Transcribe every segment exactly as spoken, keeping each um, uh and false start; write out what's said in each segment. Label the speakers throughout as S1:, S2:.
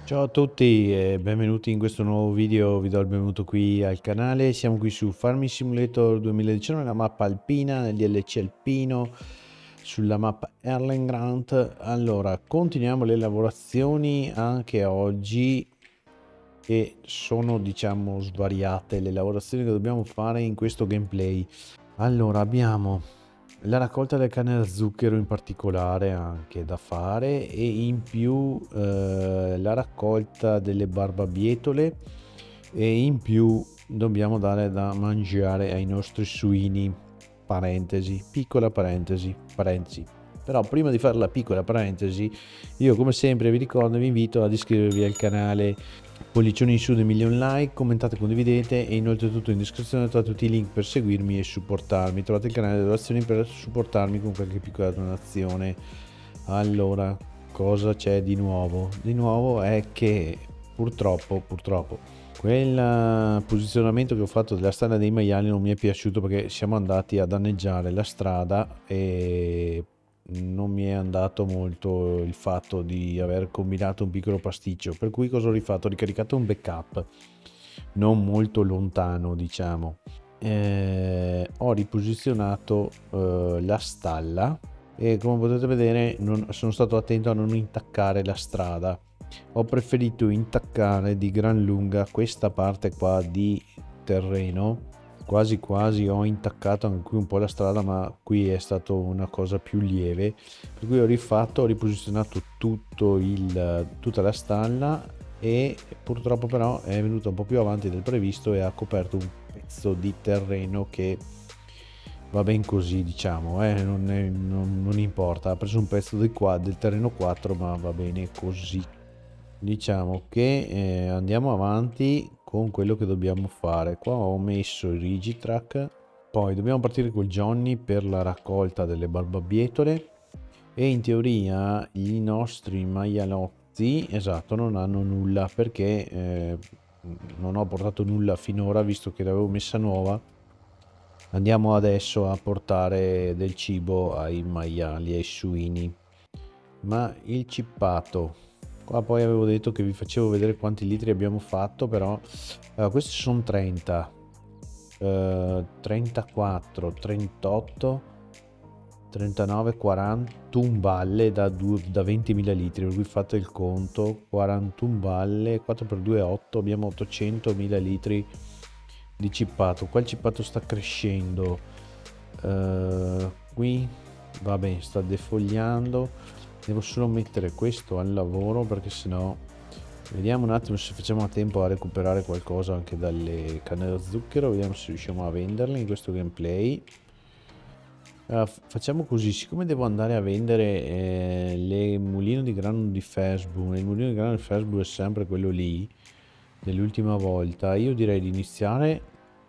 S1: Ciao a tutti e benvenuti in questo nuovo video, vi do il benvenuto qui al canale. Siamo qui su Farming Simulator duemiladiciannove, la mappa alpina, nel D L C alpino, sulla mappa Erlengrant. Allora, continuiamo le lavorazioni anche oggi e sono, diciamo, svariate le lavorazioni che dobbiamo fare in questo gameplay. Allora, abbiamo la raccolta del cane da zucchero in particolare anche da fare, e in più eh, la raccolta delle barbabietole, e in più dobbiamo dare da mangiare ai nostri suini. Parentesi, piccola parentesi, parentesi. Però prima di fare la piccola parentesi, io come sempre vi ricordo e vi invito ad iscrivervi al canale, pollicioni in su dei milioni like, commentate, condividete, e inoltre tutto in descrizione trovate tutti i link per seguirmi e supportarmi. Trovate il canale delle donazioni per supportarmi con qualche piccola donazione. Allora, cosa c'è di nuovo? Di nuovo è che purtroppo, purtroppo, quel posizionamento che ho fatto della strada dei maiali non mi è piaciuto, perché siamo andati a danneggiare la strada e non mi è andato molto il fatto di aver combinato un piccolo pasticcio, per cui cosa ho rifatto? Ho ricaricato un backup non molto lontano, diciamo. Eh, ho riposizionato eh, la stalla e, come potete vedere, non, sono stato attento a non intaccare la strada. Ho preferito intaccare di gran lunga questa parte qua di terreno. Quasi quasi ho intaccato anche qui un po' la strada, ma qui è stato una cosa più lieve, per cui ho rifatto, ho riposizionato tutto il, tutta la stalla, e purtroppo però è venuto un po' più avanti del previsto e ha coperto un pezzo di terreno che va ben così, diciamo, eh, non, è, non, non importa, ha preso un pezzo del, qua, del terreno quattro, ma va bene così. Diciamo che eh, andiamo avanti con quello che dobbiamo fare. Qua ho messo il Rigitrack, poi dobbiamo partire col Johnny per la raccolta delle barbabietole, e in teoria i nostri maialotti, esatto, non hanno nulla, perché eh, non ho portato nulla finora, visto che l'avevo messa nuova. Andiamo adesso a portare del cibo ai maiali, ai suini. Ma il cippato, qua poi avevo detto che vi facevo vedere quanti litri abbiamo fatto, però allora, questi sono trenta, eh, trentaquattro, trentotto, trentanove, quarantuno balle da, da ventimila litri, per cui fate il conto, quarantuno balle, quattro per due è otto, abbiamo ottocentomila litri di cippato. Qua il cippato sta crescendo, eh, qui vabbè, sta defogliando. Devo solo mettere questo al lavoro, perché sennò vediamo un attimo se facciamo a tempo a recuperare qualcosa anche dalle canne da zucchero. Vediamo se riusciamo a venderle in questo gameplay. Uh, facciamo così, siccome devo andare a vendere eh, le mulino di grano di Fesbu, il mulino di grano di Fesbu è sempre quello lì dell'ultima volta, io direi di iniziare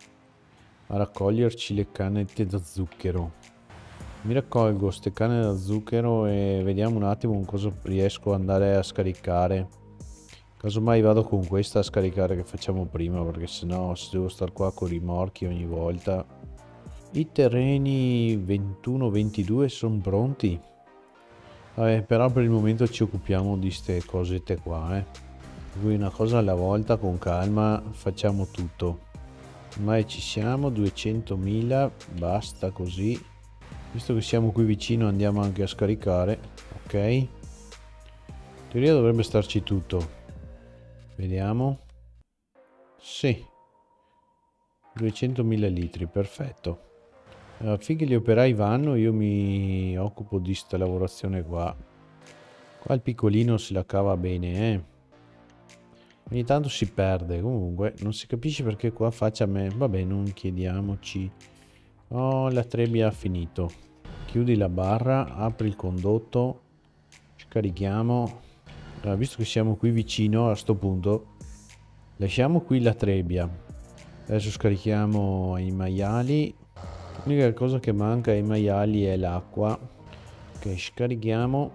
S1: a raccoglierci le canne da zucchero. Mi raccolgo queste canne da zucchero e vediamo un attimo con cosa riesco ad andare a scaricare. Casomai vado con questa a scaricare che facciamo prima, perché sennò se devo stare qua con i rimorchi ogni volta. I terreni ventuno ventidue sono pronti. Vabbè, però per il momento ci occupiamo di ste cosette qua, eh. Quindi una cosa alla volta, con calma, facciamo tutto. Ormai ci siamo, duecentomila, basta così. Visto che siamo qui vicino andiamo anche a scaricare, ok? In teoria dovrebbe starci tutto. Vediamo. Sì. duecentomila litri, perfetto. Uh, finché gli operai vanno io mi occupo di sta lavorazione qua. Qua il piccolino se la cava bene, eh. Ogni tanto si perde, comunque non si capisce perché qua faccia me. Vabbè, non chiediamoci. Oh, la trebbia ha finito. Chiudi la barra, apri il condotto, scarichiamo. Allora, visto che siamo qui vicino a sto punto, lasciamo qui la trebbia. Adesso scarichiamo i maiali. L'unica cosa che manca ai maiali è l'acqua. Ok, scarichiamo.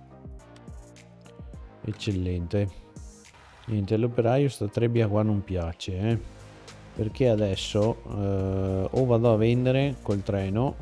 S1: Eccellente. Niente, all'operaio sta trebbia qua non piace, eh? Perché adesso eh, o vado a vendere col treno,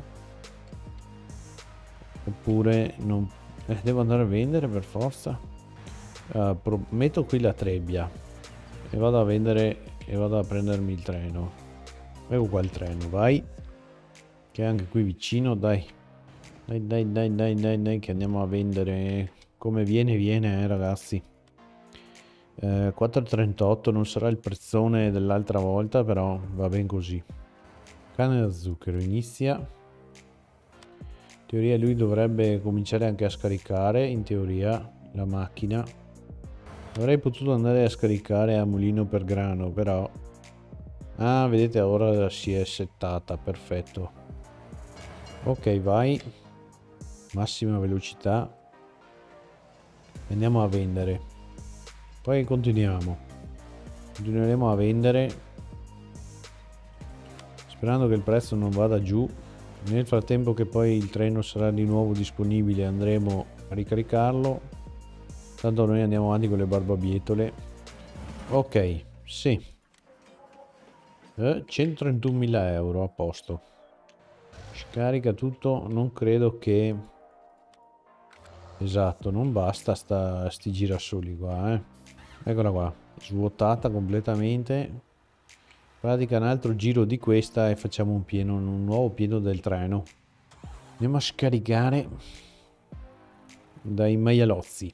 S1: oppure non eh, devo andare a vendere per forza. Uh, pro- metto qui la trebbia e vado a vendere e vado a prendermi il treno. Ecco qua il treno, vai, che è anche qui vicino. Dai dai dai dai dai dai, dai che andiamo a vendere. Come viene viene, eh, ragazzi. eh, quattro e trentotto non sarà il prezzone dell'altra volta, però va ben così. Canne da zucchero inizia. In teoria lui dovrebbe cominciare anche a scaricare, in teoria, la macchina. Avrei potuto andare a scaricare a mulino per grano, però... Ah, vedete, ora si è settata, perfetto. Ok, vai. Massima velocità. Andiamo a vendere. Poi continuiamo. Continueremo a vendere, sperando che il prezzo non vada giù. Nel frattempo che poi il treno sarà di nuovo disponibile andremo a ricaricarlo. Tanto noi andiamo avanti con le barbabietole. Ok, sì. Eh, centotrentunomila euro a posto. Scarica tutto, non credo che... Esatto, non basta sta, sti girasoli qua, eh. Eccola qua, svuotata completamente. In pratica un altro giro di questa e facciamo un pieno, un nuovo pieno del treno. Andiamo a scaricare dai maialozzi.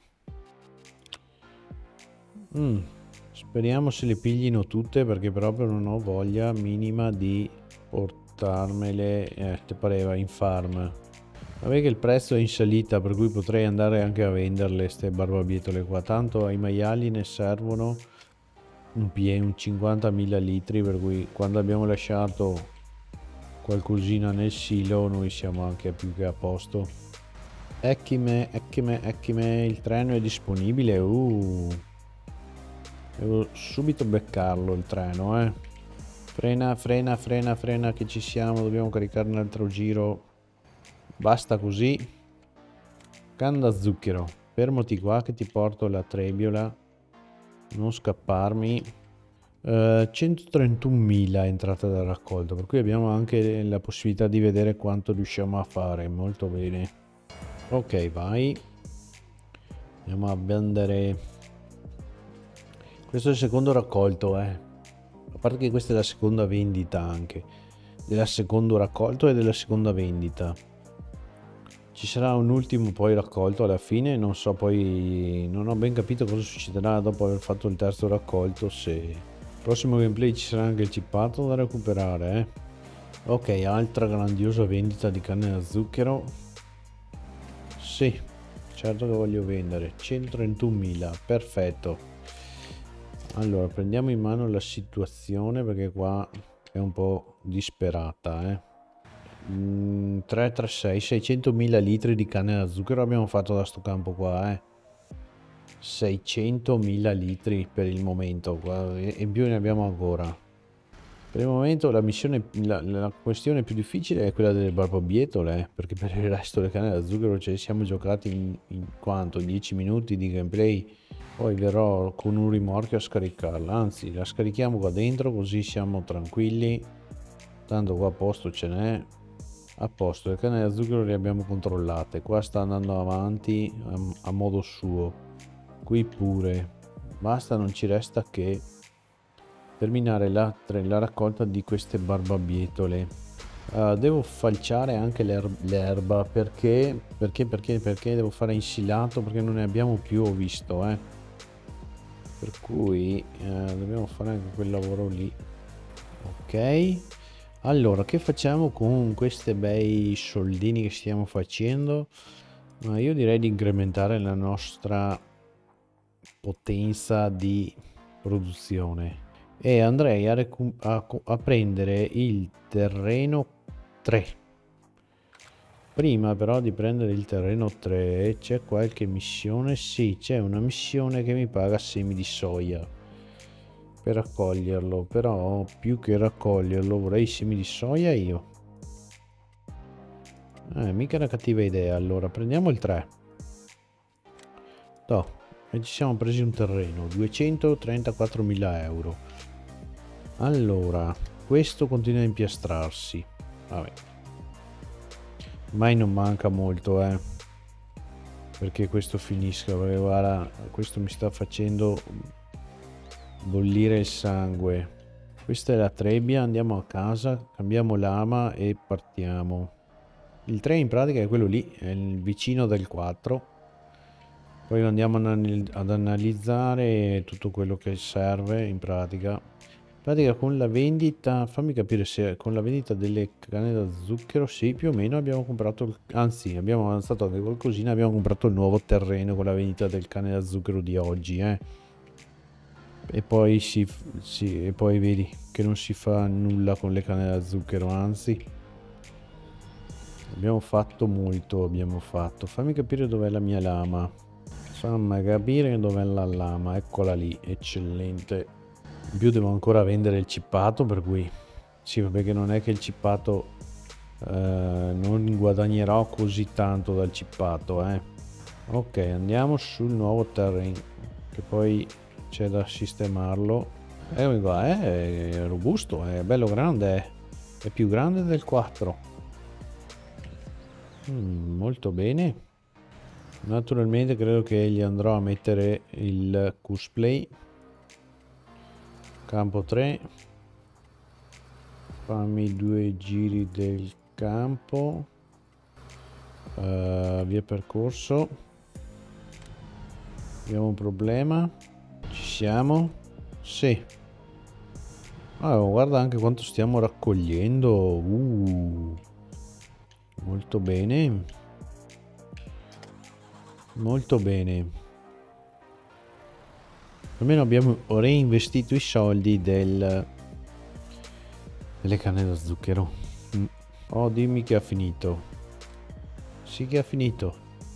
S1: Mm, speriamo se le piglino tutte, perché proprio non ho voglia minima di portarmele, eh, te pareva, in farm. Vabbè che il prezzo è in salita, per cui potrei andare anche a venderle ste barbabietole qua. Tanto ai maiali ne servono un pieno, un cinquantamila litri, per cui quando abbiamo lasciato qualcosina nel silo noi siamo anche più che a posto. Ecchime, ecchime, ecchime, il treno è disponibile. Uh, devo subito beccarlo il treno, eh. Frena, frena, frena, frena che ci siamo, dobbiamo caricare un altro giro. Basta così. Canna da zucchero, fermati qua che ti porto la trebbiola. Non scapparmi. uh, centotrentunomila entrata da raccolta, per cui abbiamo anche la possibilità di vedere quanto riusciamo a fare. Molto bene. Ok, vai. Andiamo a vendere. Questo è il secondo raccolto, eh. A parte che questa è la seconda vendita anche. Del secondo raccolto e della seconda vendita. Ci sarà un ultimo poi raccolto alla fine, non so, poi non ho ben capito cosa succederà dopo aver fatto il terzo raccolto, se il prossimo gameplay ci sarà anche il chippato da recuperare, eh. Ok, altra grandiosa vendita di canne da zucchero. Sì, certo che voglio vendere. centotrentunomila, perfetto. Allora, prendiamo in mano la situazione, perché qua è un po' disperata, eh. Mm, tre tre sei, seicentomila litri di canne da zucchero abbiamo fatto da sto campo qua, eh. seicentomila litri per il momento qua, e in più ne abbiamo ancora. Per il momento la missione, la, la questione più difficile è quella delle barbabietole, eh, perché per il resto delle canne da zucchero ce le siamo giocati in, in quanto? dieci minuti di gameplay. Poi verrò con un rimorchio a scaricarla, anzi la scarichiamo qua dentro così siamo tranquilli. Tanto qua a posto ce n'è. A posto, le canne da zucchero le abbiamo controllate. Qua sta andando avanti a, a modo suo. Qui pure. Basta, non ci resta che terminare la, la raccolta di queste barbabietole. Uh, devo falciare anche l'erba perché, perché, perché, perché devo fare insilato, perché non ne abbiamo più, ho visto, eh. Per cui uh, dobbiamo fare anche quel lavoro lì. Ok. Allora, che facciamo con questi bei soldini che stiamo facendo? Ma io direi di incrementare la nostra potenza di produzione e andrei a, a, a prendere il terreno tre. Prima però di prendere il terreno tre c'è qualche missione. Sì, c'è una missione che mi paga semi di soia per raccoglierlo, però più che raccoglierlo vorrei semi di soia io. Eh, mica una cattiva idea. Allora prendiamo il tre. No, e ci siamo presi un terreno, duecentotrentaquattromila euro. Allora, questo continua a perché questo finisca, perché guarda, questo mi sta facendo bollire il sangue. Questa è la trebbia, andiamo a casa, cambiamo lama e partiamo. Il tre in pratica è quello lì, è il vicino del quattro. Poi andiamo ad analizzare tutto quello che serve in pratica. In pratica con la vendita, fammi capire se con la vendita delle canne da zucchero, sì, più o meno abbiamo comprato, anzi abbiamo avanzato anche qualcosina, abbiamo comprato il nuovo terreno con la vendita del cane da zucchero di oggi, eh. E poi si, si, e poi vedi che non si fa nulla con le canne da zucchero, anzi abbiamo fatto molto, abbiamo fatto. Fammi capire dov'è la mia lama. Fammi capire dov'è la lama, eccola lì, eccellente. In più devo ancora vendere il cippato, per cui sì, perché non è che il cippato eh, non guadagnerò così tanto dal cippato, eh. Ok, andiamo sul nuovo terreno, che poi c'è da sistemarlo. Eccomi qua, eh, è robusto, è bello grande, è, è più grande del quattro. Mm, molto bene. Naturalmente credo che gli andrò a mettere il cosplay. Campo tre. Fammi due giri del campo. Uh, via percorso. Abbiamo un problema. Ci siamo? Sì. Ah, guarda anche quanto stiamo raccogliendo. Uh, molto bene. Molto bene. Almeno abbiamo reinvestito i soldi del delle canne da zucchero. Mm. Oh, dimmi che ha finito. Sì che ha finito.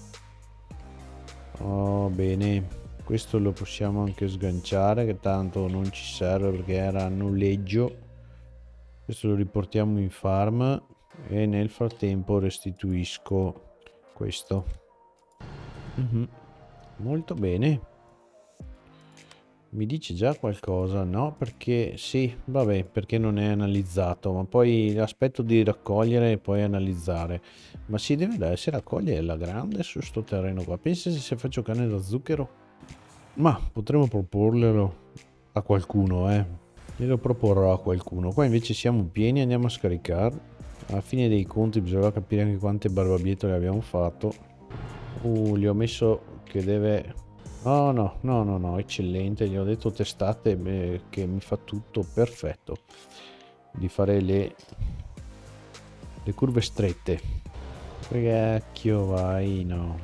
S1: Oh, bene. Questo lo possiamo anche sganciare, che tanto non ci serve perché era a noleggio. Questo lo riportiamo in farm e nel frattempo restituisco questo. Mm-hmm. Molto bene. Mi dice già qualcosa? No, perché sì, vabbè, perché non è analizzato, ma poi aspetto di raccogliere e poi analizzare. Ma si deve si raccoglie la grande su sto terreno qua. Pensa se faccio canne da zucchero? Ma potremmo proporlo a qualcuno, eh. Glielo proporrò a qualcuno. Qua invece siamo pieni, andiamo a scaricare. Alla fine dei conti bisogna capire anche quante barbabietole abbiamo fatto. Uh, gli ho messo che deve... Oh no, no, no, no, eccellente, gli ho detto testate beh, che mi fa tutto perfetto. Di fare le, le curve strette. Che cacchio vai, no.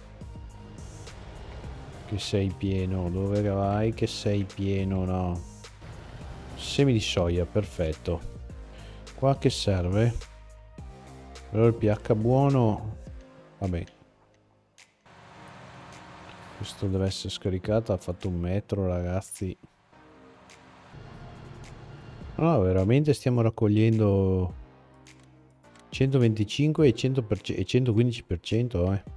S1: Che sei pieno, dove vai che sei pieno, no. Semi di soia, perfetto. Qua che serve? Però il pH buono, vabbè. Questo deve essere scaricato, ha fatto un metro ragazzi. No, veramente stiamo raccogliendo centoventicinque e, cento per cento, e centoquindici per cento, eh.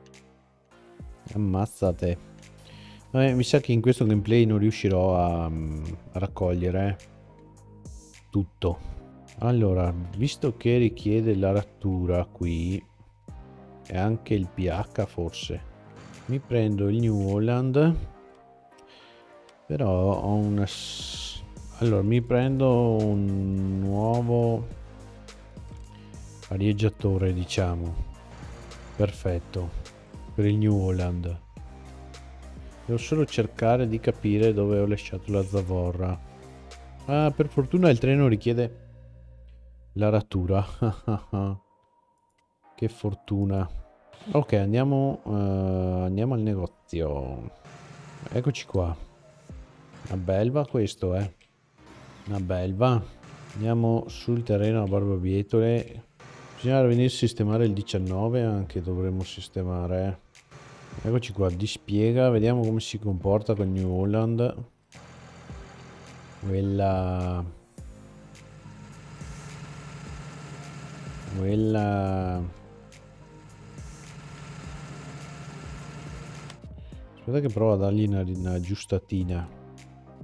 S1: Ammazzate. Eh, mi sa che in questo gameplay non riuscirò a, a raccogliere eh, tutto. Allora, visto che richiede la rattura qui e anche il pH forse, mi prendo il New Holland, però ho una... Allora, mi prendo un nuovo arieggiatore, diciamo. Perfetto. Per il New Holland. Devo solo cercare di capire dove ho lasciato la zavorra. Ah, per fortuna il treno richiede l'aratura. Che fortuna. Ok, andiamo, uh, andiamo al negozio. Eccoci qua. Una belva questo, eh. Una belva. Andiamo sul terreno a barbabietole. Bisogna venire a sistemare il diciannove, anche dovremmo sistemare. Eh. Eccoci qua, dispiega, vediamo come si comporta con New Holland. Quella... Quella... Aspetta che provo a dargli una, una aggiustatina.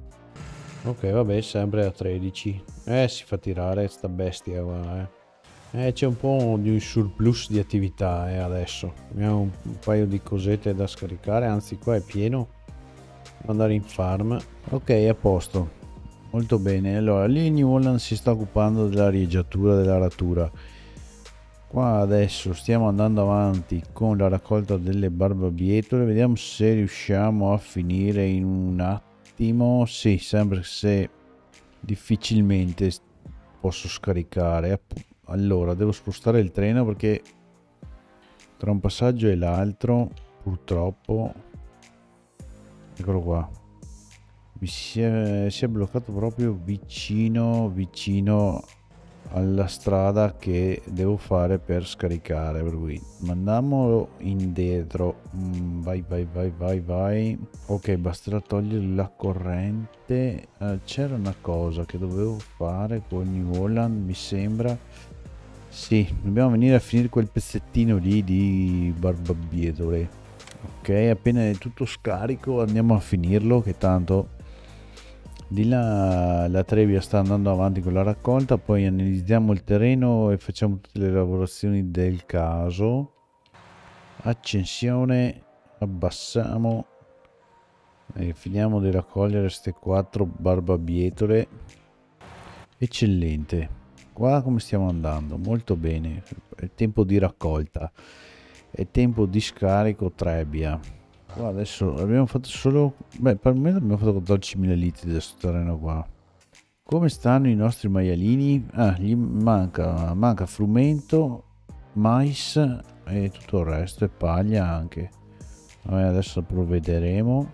S1: Ok, vabbè, sempre a tredici. Eh, si fa tirare sta bestia qua, eh. Eh, c'è un po' di un surplus di attività eh, adesso. Abbiamo un, un paio di cosette da scaricare, anzi qua è pieno. Devo andare in farm. Ok, a posto. Molto bene. Allora, lì New Holland si sta occupando della rieggiatura, dell'aratura. Qua adesso stiamo andando avanti con la raccolta delle barbabietole. Vediamo se riusciamo a finire in un attimo. Sì, sembra se difficilmente posso scaricare. Allora, devo spostare il treno perché tra un passaggio e l'altro, purtroppo, eccolo qua, mi si è, si è bloccato proprio vicino, vicino alla strada che devo fare per scaricare, per cui mandiamolo indietro. mm, vai vai vai vai vai ok, basterà togliere la corrente. eh, c'era una cosa che dovevo fare con New Holland, mi sembra. Sì, dobbiamo venire a finire quel pezzettino lì di barbabietole. Ok, appena è tutto scarico andiamo a finirlo, che tanto di là la Trebbia sta andando avanti con la raccolta. Poi analizziamo il terreno e facciamo tutte le lavorazioni del caso. Accensione, abbassiamo e finiamo di raccogliere queste quattro barbabietole. Eccellente. Guarda come stiamo andando, molto bene. È tempo di raccolta, è tempo di scarico Trebbia. Qua adesso abbiamo fatto solo, beh, per me abbiamo fatto quattordicimila litri da questo terreno qua. Come stanno i nostri maialini? Ah, gli manca, manca frumento, mais e tutto il resto, e paglia anche. Vabbè, adesso provvederemo.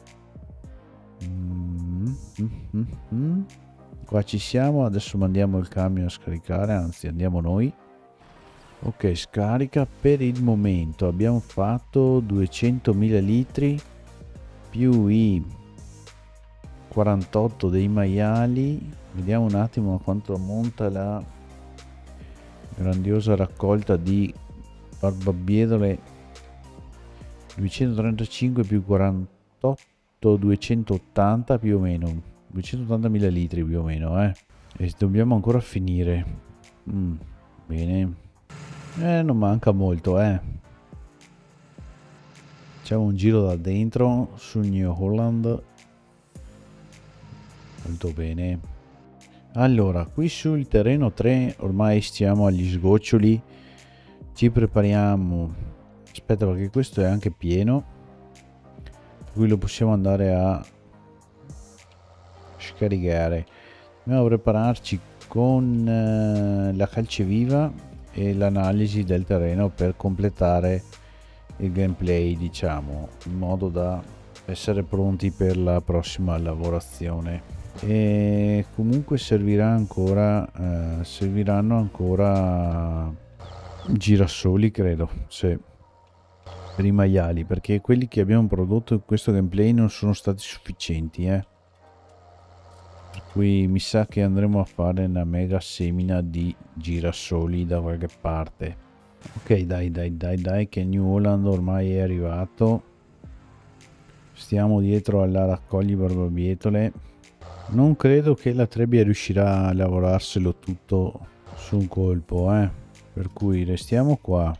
S1: Mm, mm, mm, mm. Qua ci siamo, adesso mandiamo il camion a scaricare, anzi andiamo noi. Ok, scarica. Per il momento abbiamo fatto duecentomila litri più i quarantotto dei maiali. Vediamo un attimo a quanto ammonta la grandiosa raccolta di barbabietole. duecentotrentacinque più quarantotto, duecentottanta più o meno, duecentottantamila litri più o meno, eh. E dobbiamo ancora finire. Mm, bene. Eh, non manca molto, eh. Facciamo un giro da dentro su New Holland. Molto bene. Allora, qui sul terreno tre ormai stiamo agli sgoccioli. Ci prepariamo. Aspetta, perché questo è anche pieno, per cui lo possiamo andare a scaricare. Dobbiamo prepararci con eh, la calceviva e l'analisi del terreno per completare il gameplay, diciamo, in modo da essere pronti per la prossima lavorazione. E comunque servirà ancora eh, serviranno ancora girasoli, credo, sì, per i maiali, perché quelli che abbiamo prodotto in questo gameplay non sono stati sufficienti, eh. Per cui mi sa che andremo a fare una mega semina di girasoli da qualche parte. Ok, dai dai dai dai che New Holland ormai è arrivato. Stiamo dietro alla raccogli barbabietole. Non credo che la Trebbia riuscirà a lavorarselo tutto su un colpo, eh. Per cui restiamo qua.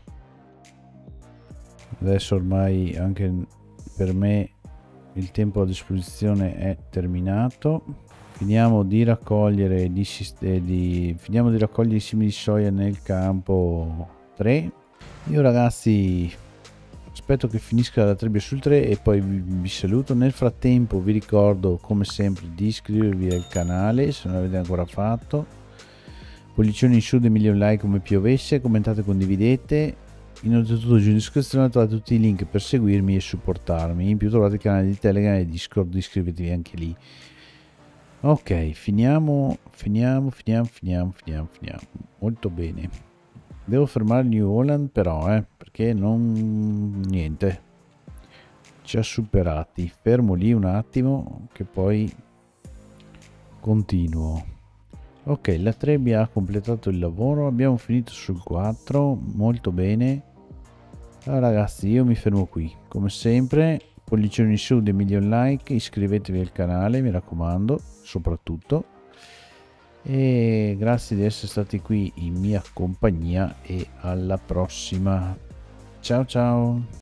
S1: Adesso ormai anche per me il tempo a disposizione è terminato. Finiamo di raccogliere di, di, finiamo di raccogliere i semi di soia nel campo tre. Io ragazzi aspetto che finisca la Trebbia sul tre e poi vi, vi saluto. Nel frattempo vi ricordo come sempre di iscrivervi al canale se non l'avete ancora fatto, pollicioni in su, dei milioni like come piovesse, commentate, condividete. Inoltre tutto giù in descrizione trovate tutti i link per seguirmi e supportarmi. In più trovate il canale di Telegram e Discord, iscrivetevi anche lì. Ok, finiamo, finiamo, finiamo, finiamo, finiamo, finiamo. Molto bene. Devo fermare New Holland però, eh, perché non... niente. Ci ha superati. Fermo lì un attimo che poi continuo. Ok, la Trebbia ha completato il lavoro. Abbiamo finito sul quattro. Molto bene. Allora ragazzi, io mi fermo qui. Come sempre, pollicioni in su, dei milioni like. Iscrivetevi al canale, mi raccomando, soprattutto. e grazie di essere stati qui in mia compagnia e alla prossima. Ciao ciao.